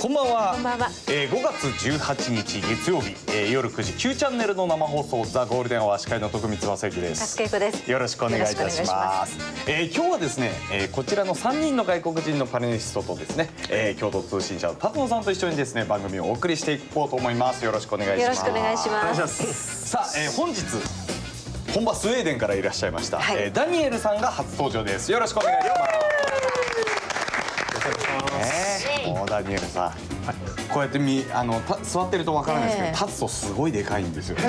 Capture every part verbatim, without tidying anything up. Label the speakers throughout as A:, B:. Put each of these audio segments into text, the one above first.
A: こんばんは。
B: こんばんは。
A: えー、ごがつじゅうはちにち月曜日、えー、夜くじきゅうチャンネルの生放送ザゴールデンアワー司会の徳光正之です。
B: 勝恵子です。
A: よろしくお願いいたします。えー、今日はですね、えー、こちらのさんにんの外国人のパネリストとですね、えー、共同通信社の辰野さんと一緒にですね番組をお送りしていこうと思います。よろしくお願いします。
B: よろしくお願いします。
A: さあ、えー、本日本場スウェーデンからいらっしゃいました、はい、えー、ダニエルさんが初登場です。よろしくお願いします。もうダニエルさん、はい、こうやってみあのた座ってるとわからないですけど、立つとすごいでかいんですよ。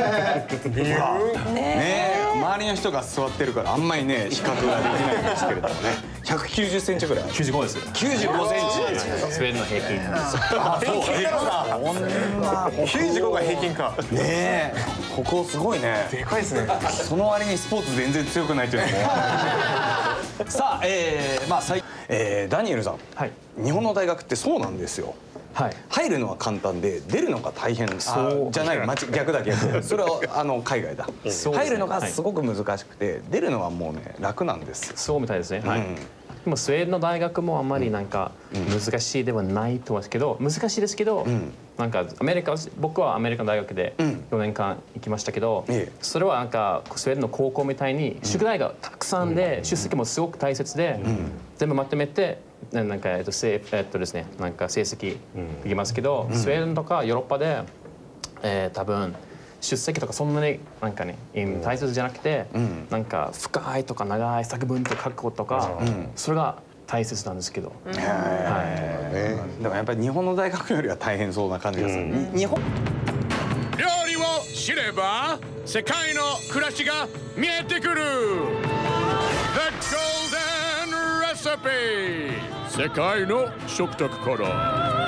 A: ね、周りの人が座ってるからあんまりね比較ができないんですけれどもね、ひゃくきゅうじゅっセンチぐらい。
C: きゅうじゅうごです。
A: きゅうじゅうごセンチ。
C: スウェーデンの平均なんです。
A: あ、そう。
C: きゅうじゅうごが平均か。
A: ねえ、ここすごいね。
C: でかいですね。
A: その割にスポーツ全然強くないというのも。さあ、えー、まあ最、えー、ダニエルさん、はい、日本の大学ってそうなんですよ。はい、入るのは簡単で出るのが大変。そうじゃない、逆だ逆。それはあの海外だ。入るのがすごく難しくて、出るのはもうね楽なんです。
C: そうみたいですね。はい。でもスウェーデンの大学もあんまりなんか難しいではないと思うんですけど、難しいですけど、なんかアメリカ、僕はアメリカの大学でよねんかん行きましたけど、それはなんかスウェーデンの高校みたいに宿題がたくさんで出席もすごく大切で、全部まとめてなんかえっとせえっとですねなんか成績いきますけど、スウェーデンとかヨーロッパでえ多分出席とかそんなになんかね大切じゃなくて、なんか深いとか長い作文とか書くこととか、それが大切なんですけど。はい。
A: だからやっぱり日本の大学よりは大変そうな感じがする。日本
D: 料理を知れば世界の暮らしが見えてくる The Golden Recipe 世界の食卓から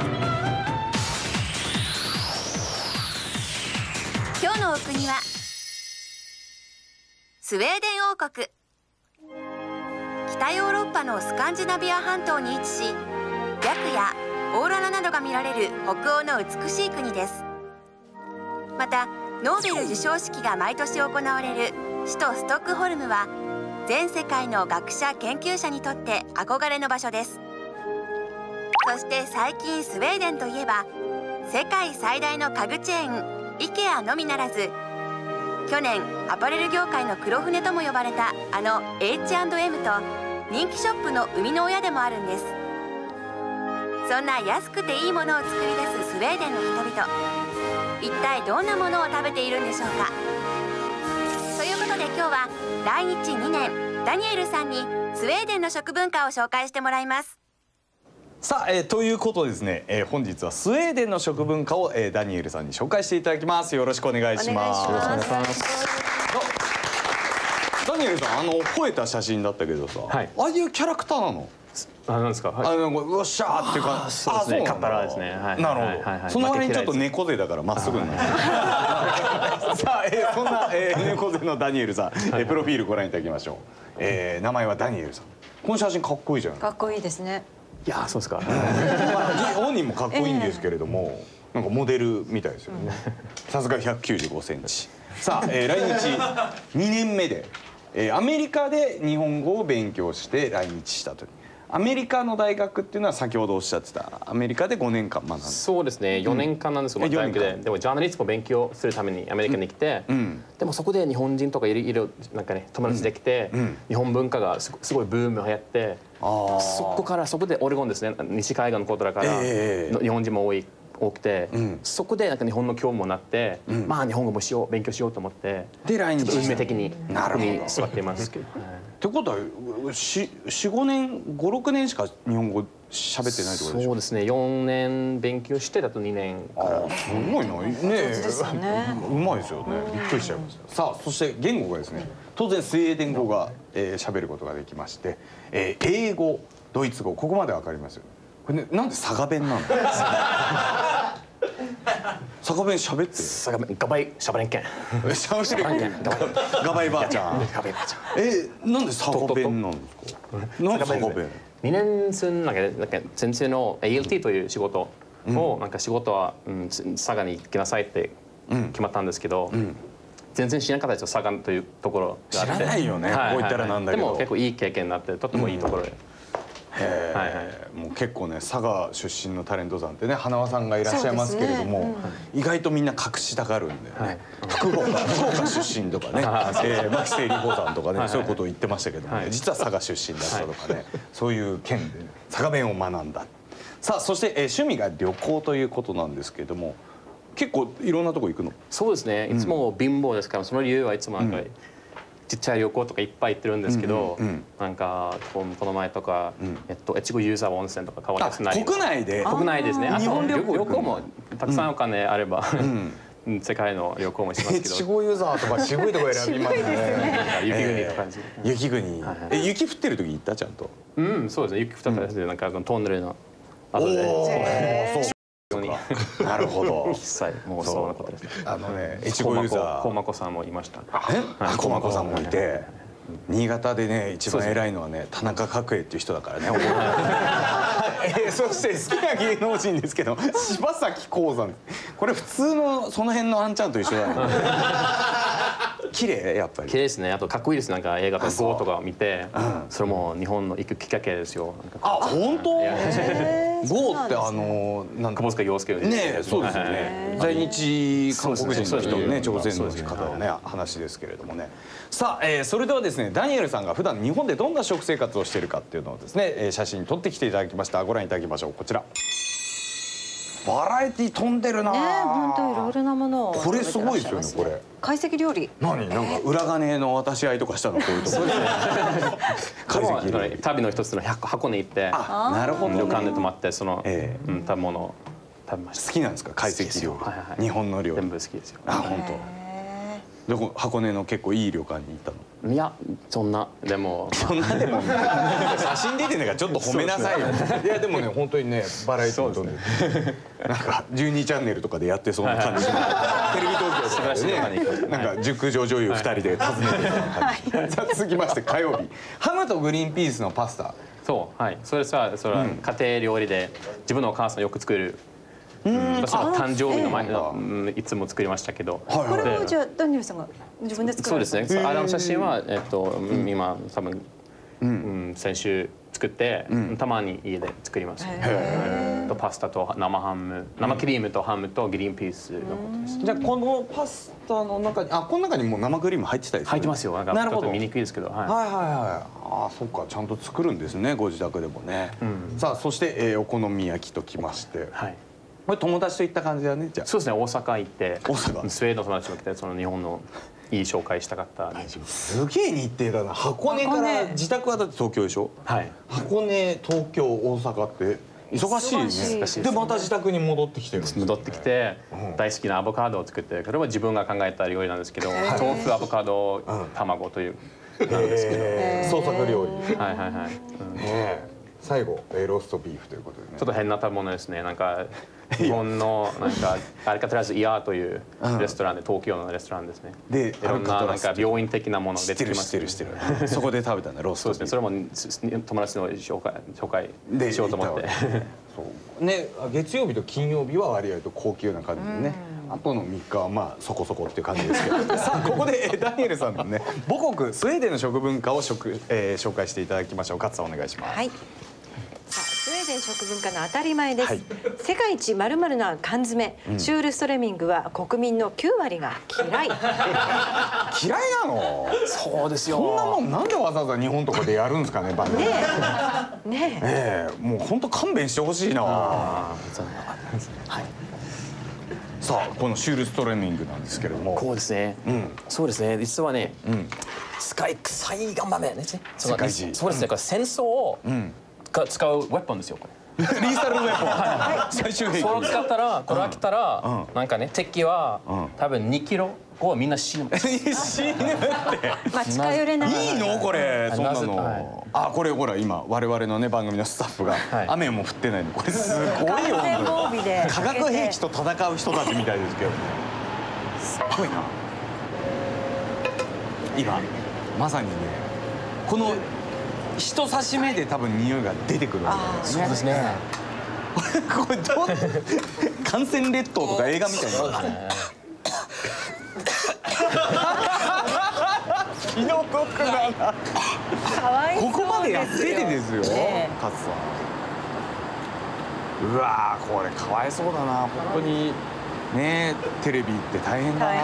B: 今日のお国はスウェーデン王国。北ヨーロッパのスカンジナビア半島に位置し、白夜オーロラなどが見られる北欧の美しい国です。またノーベル授賞式が毎年行われる首都ストックホルムは全世界の学者研究者にとって憧れの場所です。そして最近スウェーデンといえば世界最大の家具チェーンイケアのみならず、去年アパレル業界の黒船とも呼ばれたあの エイチアンドエム と人気ショップの生みの親でもあるんです。そんな安くていいものを作り出すスウェーデンの人々、一体どんなものを食べているんでしょうか。ということで今日は来日にねんダニエルさんにスウェーデンの食文化を紹介してもらいます。
A: さあ、えー、ということでですね、えー、本日はスウェーデンの食文化を、えー、ダニエルさんに紹介していただきます。よろしくお願いします。
B: お願いします。
A: ダニエルさん、あの吠えた写真だったけどさ、はい、ああいうキャラクターなの？
C: あ、なんですか。はい、
A: あのよっしゃーっていうか、
C: そうですね。カッパラですね。はい。
A: なるほど。その割にちょっと猫背だからまっすぐになる。さあ、えー、そんな、えー、猫背のダニエルさん、えー、プロフィールご覧いただきましょう。えー、名前はダニエルさん。この写真かっこいいじゃない。
B: かっこいいですね。
C: いや、そうですか。
A: 本人もかっこいいんですけれども、なんかモデルみたいですよね。さすがひゃくきゅうじゅうごセンチ。さあ、えー、来日にねんめで、えー、アメリカで日本語を勉強して来日したという。アメリカの大学っていうのは先ほどおっしゃってたアメリカでごねんかん学んだ。
C: そうですね、よねんかんなんですよ、大学で。でもジャーナリストも勉強するためにアメリカに来て、でもそこで日本人とかいろいろなんかね友達できて、日本文化がすごいブーム流行って、そこからそこでオレゴンですね、西海岸のことだから日本人も多い多くて、そこでなんか日本の興味もなって、まあ日本語もしよう勉強しようと思って、で来日運命的にここに座っていますけど。
A: ってことはよん、ごねんごろくねんしか日本語喋ってないってことでしょ。
C: そうですね、よねん勉強してだとにねんから。
A: すごいなね。うまいですよね。びっくりしちゃいました。さあ、そして言語がですね、当然スウェーデン語が喋ることができまして、英語、ドイツ語、ここまでわかりますよ。これね、なんで佐賀弁なんだ。佐賀弁喋って。
C: 佐賀弁ガバイシャバレンケン。
A: シャバレンケン。ガバイばあちゃん。
C: ガバイばあちゃん。
A: え、なんで佐賀弁なんですか。なんで佐賀弁。
C: にねんすんなんかなんか先生の エーエルティー という仕事をなんか仕事は佐賀に行きなさいって決まったんですけど、全然知らなかったですよ、佐賀というところがあって。
A: 知らないよね。こう言ったらなんだけど。
C: でも結構いい経験になってとてもいいところで。 はいはい、
A: もう結構ね佐賀出身のタレントさんってね花輪さんがいらっしゃいますけれども、ねうん、意外とみんな隠したがるんでね、はい、福岡福岡出身とかねえ牧瀬里穂さんとかね、はい、そういうことを言ってましたけども、ね、はい、実は佐賀出身だったとかね、はい、そういう県で、ね、佐賀弁を学んだ。さあそして、えー、趣味が旅行ということなんですけれども結構いろんなとこ行くの？
C: そうですね、いつも貧乏ですから、うん、その理由はいつもなんか、うんちっちゃい旅行とかいっぱい行ってるんですけど、うんうん、なんかこの前とか、うん、えっと越後湯沢温泉とか川安内
A: 国内で
C: 国内ですね。あと
A: 日本旅行
C: 旅行もたくさんお金あれば、うん、世界の旅行もしますけど。
A: 越後湯沢とか渋いとこ選びますね。
C: 雪国とか感じ。
A: 雪国。え雪降ってる時行ったちゃんと？
C: うんそうですね。雪降った時でなんかトンネルの後で。
A: なるほど。
C: 一切もうそうなことですね。
A: あのね、越後湯沢。
C: 駒子さんもいました。
A: え？駒子さんもいて、新潟でね一番偉いのはね田中角栄っていう人だからね。えそして好きな芸能人ですけど柴咲コウさん。これ普通のその辺のあんちゃんと一緒だね。綺麗やっぱり。
C: 綺麗ですね。あとかっこいいです。なんか映画とかゴーとかを見て、それも日本の行くきっかけですよ。
A: あ本当？ゴーってあの
C: なんか窪塚洋介
A: ねそうですよね。在日韓国人の人ね朝鮮の方のね話ですけれどもね。さあそれではですねダニエルさんが普段日本でどんな食生活をしているかっていうのをですね写真撮ってきていただきました。ご覧いただきましょう。こちら。バラエティ飛んでるな。
E: ね本当いろいろなものを。
A: これすごいですよねこれ。
E: 懐石料理。
A: 何なんか裏金の渡し合いとかしたのこういうところ。
C: 懐石料理。旅の一つの箱根行って。
A: あなるほど。
C: 旅館で泊まってその食べ物を食べました。
A: 好きなんですか懐石料理。日本の料理。
C: 全部好きですよ。
A: あ本当。どこ箱根の結構いい旅館に行ったの？
C: いやそんなでも
A: そんなでも写真出てんだからちょっと褒めなさいよ。いやでもね本当にねバラエティー飛んでなんかじゅうにチャンネルとかでやってそうな感じ。テレビ東京とかでねなんか熟女女優ふたりで訪ねてるような感じ。さあ続きまして火曜日ハムとグリーンピースのパスタ。
C: そうはいそれさそれは家庭料理で自分のお母さんよく作る。私の誕生日の前のいつも作りましたけど。
E: これはじゃあダニエルさんが自分で作るんですか？
C: そうですね。あの写真はえっと今多分先週作ってたまに家で作ります。パスタと生ハム生クリームとハムとグリーンピースのことです。
A: じゃあこのパスタの中にあこの中にも生クリーム入ってたりする？
C: 入ってますよ。なんかちょっと見にくいですけど。
A: はいはいはい。ああそっかちゃんと作るんですねご自宅でもね。さあそしてお好み焼きときまして。はい。これ友達と行った感じだねじゃあ。
C: そうですね大阪行って
A: 大阪
C: スウェーデンの友達も来てその日本のいい紹介したかった
A: すげえ日程だな。箱根から自宅はだって東京でしょ。はい箱根東京大阪って忙しいね。でまた自宅に戻ってきてる。
C: 戻ってきて大好きなアボカドを作ってこれは自分が考えた料理なんですけど豆腐アボカド卵というなんですけ
A: ど創作料理。
C: はいはいはい。
A: 最後ローストビーフということでね。
C: ちょっと変な食べ物ですね。なんか日本のなんかアルカトラズイヤーというレストランで東京のレストランですね。でいろんななんか病院的なもので作ります。
A: 知ってる知ってる。そこで食べたんだローストビーフ。
C: そうですね。それも友達の紹介紹介しようと思って。
A: そうね月曜日と金曜日は割合と高級な感じでね。あとのみっかはまあそこそこっていう感じですけど。さあここでダニエルさんのね母国スウェーデンの食文化を食、えー、紹介していただきましょう。勝さんお願いします。はい。
E: さあスウェーデン食文化の当たり前です、はい、世界一まるまるな缶詰、うん、シュールストレミングは国民のきゅうわりが嫌い。嫌い
A: なの？
C: そうですよ。
A: そんなもんなんでわざわざ日本とかでやるんですかね番組。ね
E: えね
A: えもう本当勘弁してほしいな。はい。さあこのシュールストレミングなんですけれども
C: こうですね、うん、そうですね実はね、うん、使い臭い頑張れですね。世界一そうですねこれ戦争を、うん使うウェポンですよこれ。リーサルウェポン。最終兵器。それを使ったらこれ飽きたらなんかね敵は多分にキロ後みんな死ぬ。死ぬって。
E: まあ近寄れない。
A: いいのこれそんなの。あこれほら今我々のね番組のスタッフが雨も降ってないのこれすごいよ。化学兵器と戦う人たちみたいですけど。すごいな。今まさにねこの人差し目で多分匂いが出てくるわけですね。
C: そうですね。
A: これどう感染列島とか映画みたいな。気の毒だな。ここまでやっててですよ、カツさん。うわーこれかわいそうだな本当にね。テレビって大変だな。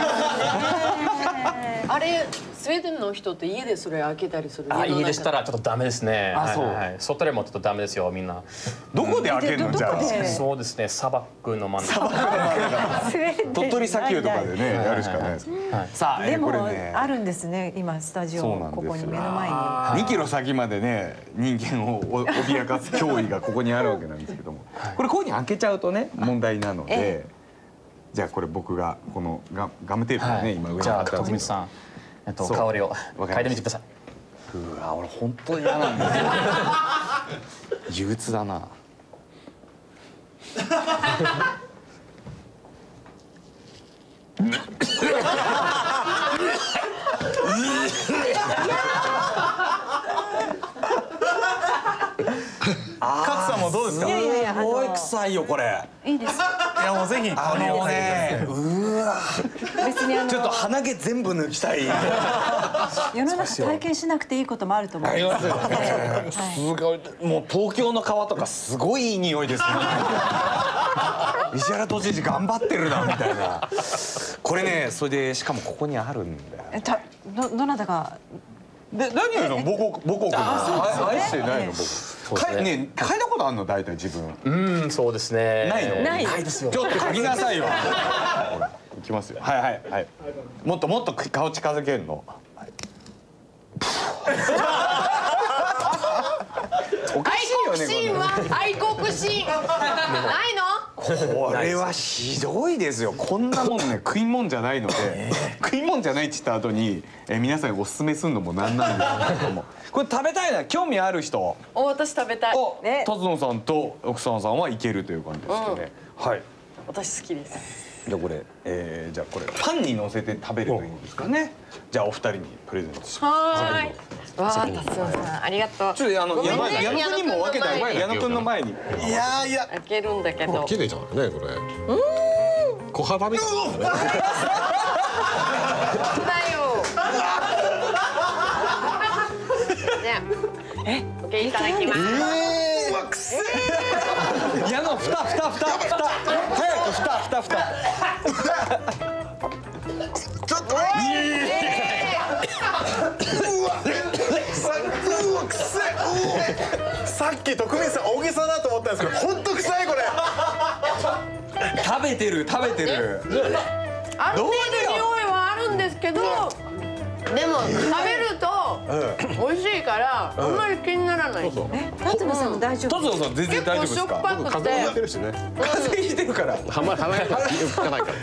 F: あれスウェーデンの人って家でそれ開けたりする？
C: あ、家でしたらちょっとダメですね。
A: あ、そう。
C: 外でもちょっとダメですよみんな。
A: どこで開けるのじゃあ？
C: そうですね、砂漠の真ん中。
A: 鳥取砂丘とかでねやるしかないです。さあ
E: でも
A: これね
E: あるんですね今スタジオここに目の前に。
A: にキロ先までね人間を脅かす脅威がここにあるわけなんですけども、これこういうふうに開けちゃうとね問題なので、じゃあこれ僕がこのガガムテープをね今上に
C: じゃあ
A: 貼って
C: 徳光さん、えっと香りを嗅いでみてください。
A: うわ俺本当に嫌なんですよ。憂鬱だな。カツさんもどうですか？
E: いやいやいや、
A: すごい臭いよこれ。
E: いいです。
A: いやもうぜひあのね、うわ
E: 別にあの
A: ちょっと鼻毛全部抜きたい。
E: 世の中体験しなくていいこともあると思う。
A: ありますよね。すごいもう東京の川とかすごいいい匂いですね。石原都知事頑張ってるなみたいな。これねそれでしかもここにあるんだよ。
E: えたどどなたが。
A: で何言うの母国母国の愛してないの僕。かいね嗅いだことあるの大体自分。
C: うんそうですね。
A: ないの？
E: ない
C: ですよ。
A: ちょっと嗅ぎなさいよ。いきますよ。はいはいはい。もっともっと顔近づけるの。おかしいよね。
F: 愛国心は愛国心ないの？
A: これはひどいですよ。こんなもんね食いもんじゃないので、食いもんじゃないって言った後にえ皆さんにおすすめするのもなんなんですけども、これ食べたいな興味ある人。
F: お、私食べたい。
A: お、達野さんと奥さんさんはいけるという感じですよね。はい。
F: 私好きです。
A: じゃあこれ、えー、じゃあこれパンに乗せて食べるといいんですかね。じゃあお二人にプレゼントします。
F: はーい。わあ、達夫さんありがとう。
A: ちょっとあの
F: ごめんね
A: 矢野君にも分けてあげて、矢野君の前に。いやいや。
F: 開けるんだけど。
G: 綺麗じゃないねこれ。うん。小肌みたいなね。
F: だよ。じゃあ、え、オッケーいただきます。
A: うわくせえ。矢野ふたふたふたふた。早くふたふたふた。ちょっと。
G: さっき徳光さん大げさだと思ったんですけど本当臭いこれ。
A: 食べてる食べてる。
F: ある程度匂いはあるんですけど、でも食べると美味しいからあんまり気にならない。
E: え、達野さんも大丈夫。
A: 達野さん全然大丈夫です
F: 結構しょっぱ
A: か？
F: くて。
G: 風邪ひいてるしね。
A: 風邪ひいてるから。
G: はま鼻がよく効かないから。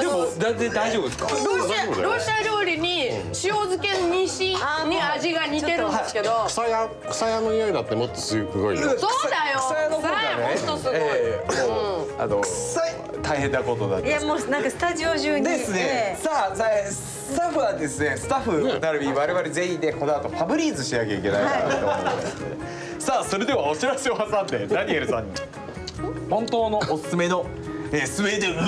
A: でも全然大丈夫ですか？
F: ロシアロシア料理に塩漬けにしに味が似てるんですけど。
G: 草屋草屋の匂いだってもっとすごいよ。
F: そうだよ。
A: 草屋の方がね
F: ほんとすごい。
A: ええあの大変なことだった。
E: いやもうなんかスタジオ中に。
A: ですね。さあさあスタッフはですねスタッフ並び我々全員でこの後ファブリーズしなきゃいけないかなと思いますので。さあそれではお知らせを挟んでダニエルさんに本当のおすすめのえー、スウェーデン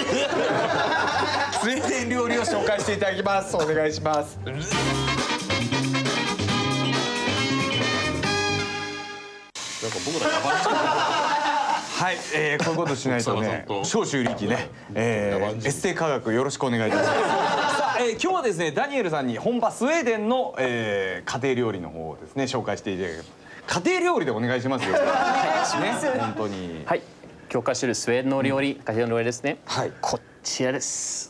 A: スウェーデン料理を紹介していただきます。お願いします。なんか僕らやばい。はい、えー、こういうことしないとね、長州力ね、えー、エステ科学よろしくお願いいたします。さあ、えー、今日はですね、ダニエルさんに本場スウェーデンの、えー、家庭料理の方をですね紹介していただきます。家庭料理でお願いしますよ。お願いします。ね、本当に。
C: はい。教科書るスウェーデンの料理、家庭の料理ですね。
A: はい。
C: こちらです。